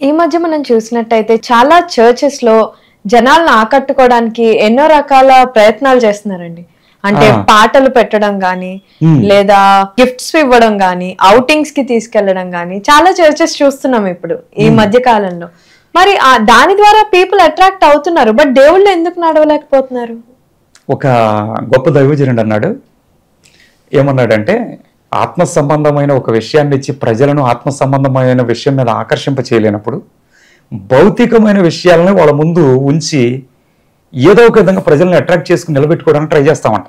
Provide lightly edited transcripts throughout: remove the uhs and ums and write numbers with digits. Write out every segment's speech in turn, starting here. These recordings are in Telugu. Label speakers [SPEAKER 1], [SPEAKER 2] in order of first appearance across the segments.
[SPEAKER 1] ఈ మధ్య మనం చూసినట్టయితే చాలా చర్చెస్ లో జనాలను ఆకట్టుకోవడానికి ఎన్నో రకాల ప్రయత్నాలు చేస్తున్నారండి. అంటే పాటలు పెట్టడం గానీ లేదా గిఫ్ట్స్ ఇవ్వడం గానీ అవుటింగ్స్ కి తీసుకెళ్లడం గానీ చాలా చర్చెస్ చూస్తున్నాం ఇప్పుడు ఈ మధ్య కాలంలో. మరి దాని ద్వారా పీపుల్ అట్రాక్ట్ అవుతున్నారు, బట్ దేవుళ్ళు ఎందుకు నడవలేకపోతున్నారు?
[SPEAKER 2] ఒక గొప్ప దైవజనుడు అన్నాడు, ఏమన్నాడంటే ఆత్మ సంబంధమైన ఒక విషయాన్ని ఇచ్చి ప్రజలను ఆత్మ సంబంధమైన విషయం మీద ఆకర్షింప చేయలేనప్పుడు భౌతికమైన విషయాలను వాళ్ళ ముందు ఉంచి ఏదో ఒక విధంగా ప్రజలను అట్రాక్ట్ చేసుకుని నిలబెట్టుకోవడానికి ట్రై చేస్తామంట.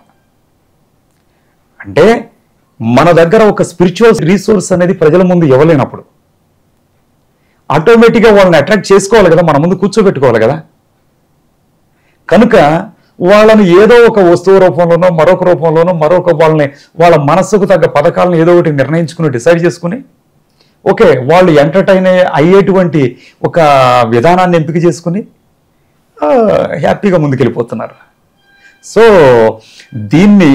[SPEAKER 2] అంటే మన దగ్గర ఒక స్పిరిచువల్ రీసోర్స్ అనేది ప్రజల ముందు ఇవ్వలేనప్పుడు ఆటోమేటిక్గా వాళ్ళని అట్రాక్ట్ చేసుకోవాలి కదా, మన ముందు కూర్చోబెట్టుకోవాలి కదా. కనుక వాళ్ళని ఏదో ఒక వస్తువు రూపంలోనో మరొక రూపంలోనో వాళ్ళ మనస్సుకు తగ్గ పథకాలను ఏదో ఒకటి నిర్ణయించుకుని డిసైడ్ చేసుకుని ఓకే వాళ్ళు ఎంటర్టైన్ అయ్యేటువంటి ఒక విధానాన్ని ఎంపిక చేసుకుని హ్యాపీగా ముందుకెళ్ళిపోతున్నారు. సో దీన్ని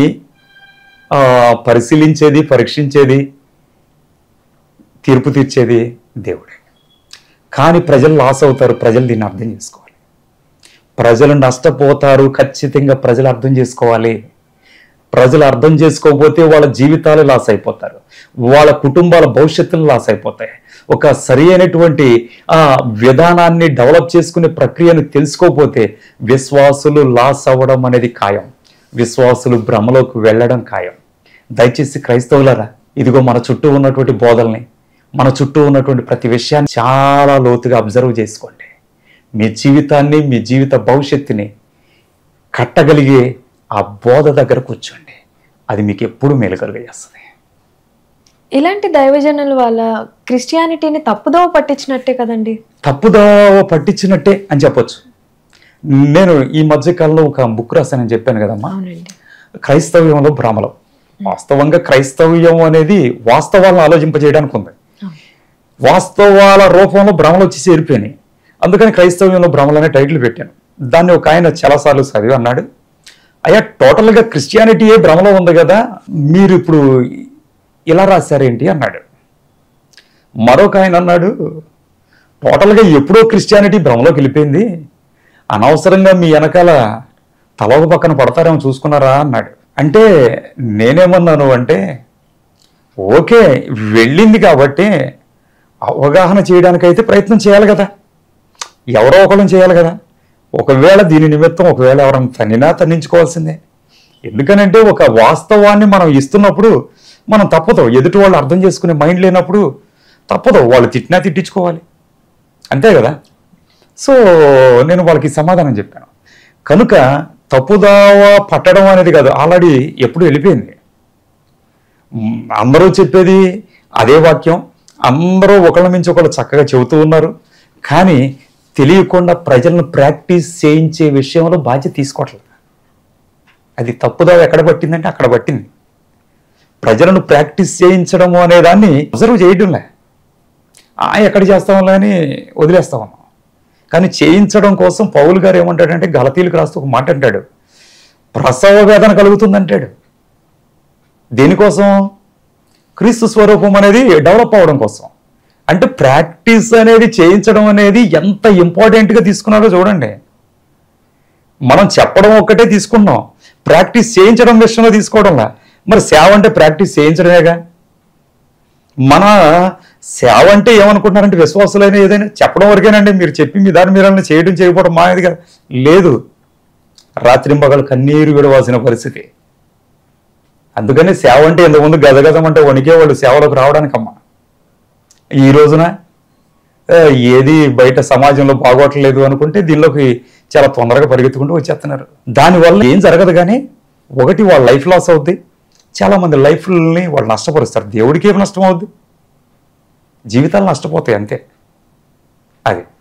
[SPEAKER 2] పరిశీలించేది, పరీక్షించేది, తీర్పు తీర్చేది దేవుడే. కానీ ప్రజలు లాస్ అవుతారు, ప్రజలు దీన్ని అర్థం చేసుకోవాలి. ప్రజలు నష్టపోతారు, ఖచ్చితంగా ప్రజలు అర్థం చేసుకోవాలి. ప్రజలు అర్థం చేసుకోకపోతే వాళ్ళ జీవితాలు లాస్ అయిపోతారు, వాళ్ళ కుటుంబాల భవిష్యత్తులు లాస్ అయిపోతాయి. ఒక సరి అయినటువంటి విధానాన్ని డెవలప్ చేసుకునే ప్రక్రియను తెలుసుకోకపోతే విశ్వాసులు లాస్ అవ్వడం అనేది ఖాయం, విశ్వాసులు భ్రమలోకి వెళ్ళడం ఖాయం. దయచేసి క్రైస్తవులారా, ఇదిగో మన చుట్టూ ఉన్నటువంటి బోధల్ని, మన చుట్టూ ఉన్నటువంటి ప్రతి విషయాన్ని చాలా లోతుగా అబ్జర్వ్ చేసుకోండి. మీ జీవితాన్ని, మీ జీవిత భవిష్యత్తుని కట్టగలిగే ఆ బోధ దగ్గర కూర్చోండి, అది మీకు ఎప్పుడు మేలు కలుగజేస్తుంది.
[SPEAKER 1] ఇలాంటి దైవజనుల వల్ల క్రిస్టియానిటీని తప్పుదోవ పట్టించినట్టే కదండి.
[SPEAKER 2] తప్పుదోవ పట్టించినట్టే అని చెప్పొచ్చు. నేను ఈ మధ్యకాలంలో ఒక బుక్ రాశానని చెప్పాను కదమ్మా, క్రైస్తవ్యంలో భ్రమలు. వాస్తవంగా క్రైస్తవ్యం అనేది వాస్తవాలను ఆలోచింపజేయడానికి ఉంది, వాస్తవాల రూపంలో భ్రమలు వచ్చి చేరిపోయినాయి. అందుకని క్రైస్తవ్యంలో భ్రమలు అనే టైటిల్ పెట్టాను. దాన్ని ఒక ఆయన చాలాసార్లు చదివి అన్నాడు, అయ్యా టోటల్గా క్రిస్టియానిటీయే భ్రమలో ఉంది కదా, మీరు ఇప్పుడు ఇలా రాశారేంటి అన్నాడు. మరొక ఆయన అన్నాడు, టోటల్గా ఎప్పుడో క్రిస్టియానిటీ భ్రమలోకి వెళ్ళిపోయింది, అనవసరంగా మీ వెనకాల తలొక పక్కన పడతారేమో చూసుకున్నారా అన్నాడు. అంటే నేనేమన్నాను అంటే, ఓకే వెళ్ళింది కాబట్టి అవగాహన చేయడానికైతే ప్రయత్నం చేయాలి కదా, ఎవరో ఒకళ్ళని చేయాలి కదా. ఒకవేళ దీని నిమిత్తం ఒకవేళ ఎవరైనా తన్నించుకోవాల్సిందే. ఎందుకనంటే ఒక వాస్తవాన్ని మనం ఇస్తున్నప్పుడు మనం తప్పదు, ఎదుటి వాళ్ళు అర్థం చేసుకునే మైండ్ లేనప్పుడు తప్పదు, వాళ్ళు తిట్టినా తిట్టించుకోవాలి, అంతే కదా. సో నేను వాళ్ళకి సమాధానం చెప్పాను. కనుక తప్పుదావ పట్టడం అనేది కాదు, ఆల్రెడీ ఎప్పుడు వెళ్ళిపోయింది. అందరూ చెప్పేది అదే వాక్యం, అందరూ ఒకళ్ళ మించి ఒకళ్ళు చక్కగా చెబుతూ ఉన్నారు, కానీ తెలియకుండా ప్రజలను ప్రాక్టీస్ చేయించే విషయంలో బాధ్యత తీసుకోవట్లేదు. అది తప్పుదావ ఎక్కడ పట్టిందంటే అక్కడ పట్టింది. ప్రజలను ప్రాక్టీస్ చేయించడము అనే దాన్ని అబ్జర్వ్ చేయడంలే, ఎక్కడ చేస్తాంలే అని వదిలేస్తా ఉన్నాం. కానీ చేయించడం కోసం పౌలు గారు ఏమంటాడంటే గలతీలకు రాస్తూ ఒక మాట అంటాడు, ప్రసవ వేదన కలుగుతుందంటాడు. దేనికోసం? క్రీస్తు స్వరూపం అనేది డెవలప్ అవ్వడం కోసం. అంటే ప్రాక్టీస్ అనేది చేయించడం అనేది ఎంత ఇంపార్టెంట్గా తీసుకున్నారో చూడండి. మనం చెప్పడం ఒక్కటే తీసుకున్నాం, ప్రాక్టీస్ చేయించడం విషయంలో తీసుకోవడంలా. మరి సేవ అంటే ప్రాక్టీస్ చేయించడమేగా. మన సేవ అంటే ఏమనుకుంటున్నారంటే విశ్వాసులైన ఏదైనా చెప్పడం వరకేనండి, మీరు చెప్పి మీ దాని మీరు చేయడం చేయకపోవడం మాది కదా. లేదు, రాత్రింబగలు కన్నీరు విడవాల్సిన పరిస్థితి. అందుకని సేవ అంటే ఇంతకుముందు గజగజమంటే వణికే వాళ్ళు సేవలోకి రావడానికమ్మా. ఈ రోజున ఏది బయట సమాజంలో బాగోట్లేదు అనుకుంటే దీనిలోకి చాలా తొందరగా పరిగెత్తుకుంటూ వచ్చేస్తున్నారు. దానివల్ల ఏం జరగదు, కానీ ఒకటి వాళ్ళ లైఫ్ లాస్ అవుద్ది, చాలామంది లైఫ్ని వాళ్ళు నష్టపరుస్తారు. దేవుడికి ఏమి నష్టం అవుద్ది? జీవితాలు నష్టపోతాయి, అంతే. అది